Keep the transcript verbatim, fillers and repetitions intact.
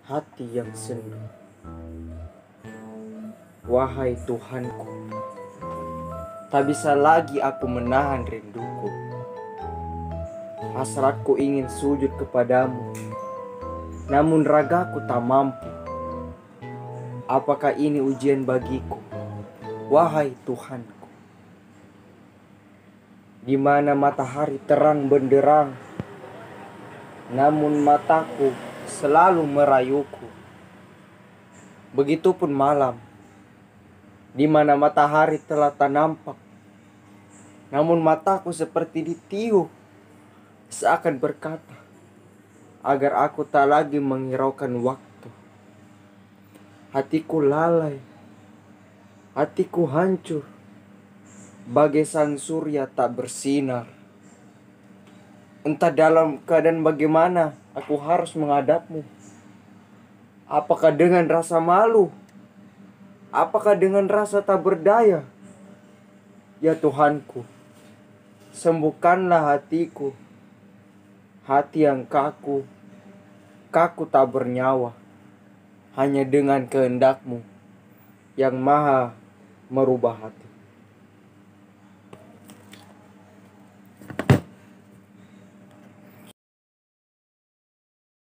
hati yang sendu. Wahai Tuhanku, tak bisa lagi aku menahan rinduku. Hasratku ingin sujud kepadamu, namun ragaku tak mampu. Apakah ini ujian bagiku, wahai Tuhanku? Di mana matahari terang benderang, namun mataku selalu merayuku. Begitupun malam, di mana matahari telah tak nampak, namun mataku seperti ditiup, seakan berkata agar aku tak lagi menghiraukan waktu. Hatiku lalai, hatiku hancur, bagai sang surya tak bersinar. Entah dalam keadaan bagaimana aku harus menghadapmu. Apakah dengan rasa malu? Apakah dengan rasa tak berdaya? Ya Tuhanku, sembuhkanlah hatiku, hati yang kaku, kaku tak bernyawa. Hanya dengan kehendak-Mu yang maha merubah hati.